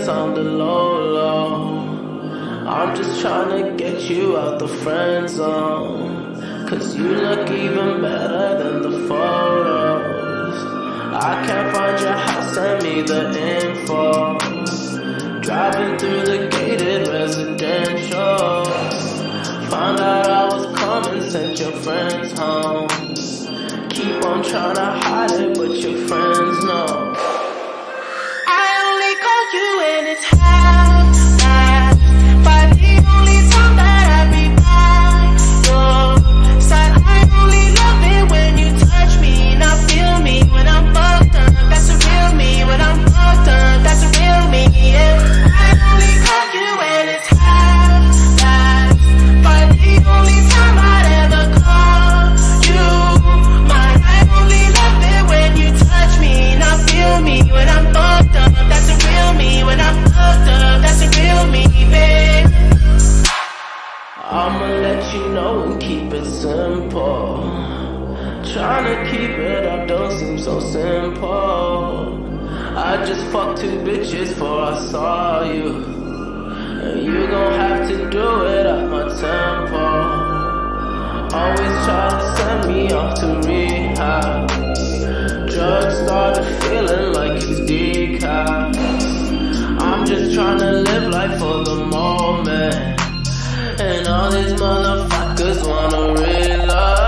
friends on the low. I'm just tryna get you out the friend zone, 'cause you look even better than the photos. I can't find your house, send me the info. Driving through the gated residential, found out I was coming, sent your friends home. Keep on trying to hide it, but your friends know. I only call you when it's half past 5, the only time that I be by your side. I only love it when you touch me, not feel me when I'm fucked up. That's a real me. When I'm fucked up, that's a real me, yeah. I only call you when it's half past 5, the only time I'd ever call you mine. I only love it when you touch me, not feel me when I'm fucked up. That's a real me. When I'm fucked up, that's a real me, babe. I'ma let you know and keep it simple. Tryna keep it up don't seem so simple. I just fucked 2 bitches before I saw you, and you gon' have to do it at my tempo. Always try to send me off to rehab. Drugs started feeling like it's decaf. I'm just tryna live life for the moment, and all these motherfuckers wanna realize